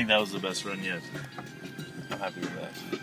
think that was the best run yet. I'm happy with that.